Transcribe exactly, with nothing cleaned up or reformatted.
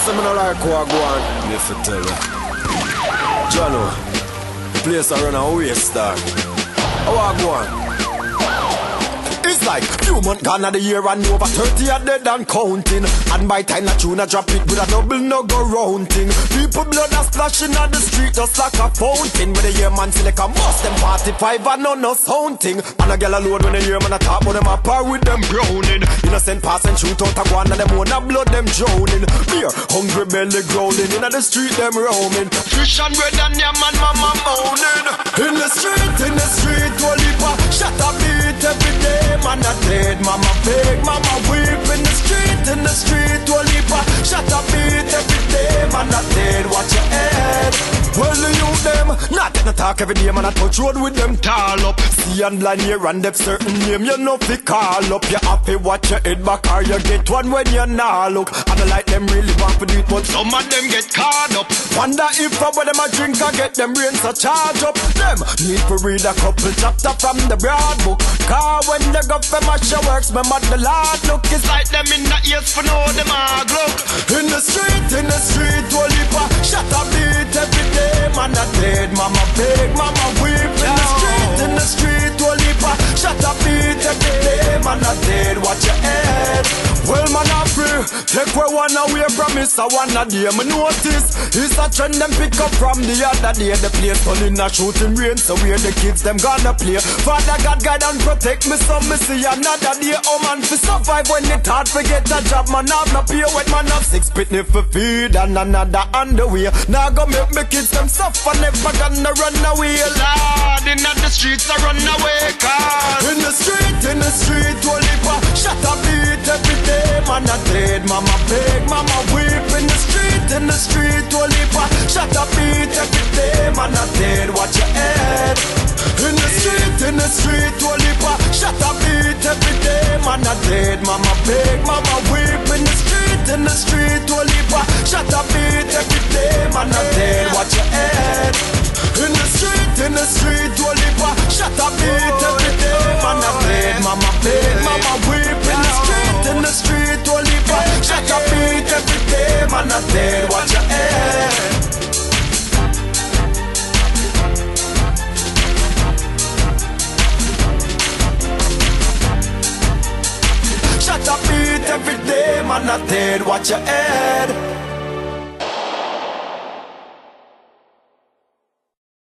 some no like who I go on. Me fi tell you. Jono, the place I run a waste star. How I go on? It's like few months gone of the year and over thirty are dead and counting. And by time that tune a drop it with a double no go round thing. People blood a splashing on the street just like a fountain. When they hear man select a must them forty-five and no no sound thing. And a girl alone when they hear man a talk about them a par with them browning. Innocent pass and shoot out a gun and them own a blood them drowning. Beer, hungry belly growling. In the street them roaming. Fish and bread and yam and mama moaning. In the street, in the street, Walipa, shut a beat every day. Man a dead, mama beg, mama weep. In the street, in the street, Walipa, shut a beat every day. Man a dead, watch your head. Well you them, not get no talk every day. Man a touch road with them tall up. See and blind here and them certain name. You know fi call up. You happy watch your head back or you get one when you nah look. And I like them really want to do it, but some of them get caught up. Wonder if I when them a drink I get them brains a charge up. Them need to read a couple chapter from the broad book. Car when they go for mash your works, my mother lord look. It's like them in the ears for know them a look. In the street, in the street, Walipa, shut a beat every day. Man a dead, mama beg, mama weep. In the street, in the street, Walipa, shut a beat every day. Man a dead, watch your head. Well man a free, take where one away from me. So one a day me notice it's a trend them pick up from the other day. The place full in a shooting rain, so where the kids them gonna play. Father God guide and protect me, so me see another day. Oh man fi survive when it hard forget a job. Man have no pay when man have six pitney for feed and another on the way. Now go make me kids them suffer, never gonna run away. Lord, in the streets I run away, cause in the street, in the street, Walipa, shut a beat every day. Man a dead, mama beg, mama weep. In the street, in the street, Walipa, shut a beat every day. Man a dead, watch your head. In the street, in the street, Walipa, shut a beat every day. Man a dead, mama beg, mama weep. In the street, in the street, Walipa, shut a beat every day. Man a dead, watch your head. In the street, in the street, Walipa, shut a beat every day. Man a dead, mama beg, mama weep. In the street, in the street, Walipa, shut a beat every day. Man a dead, watch your head. Shut a beat every day, man a dead, watch your head.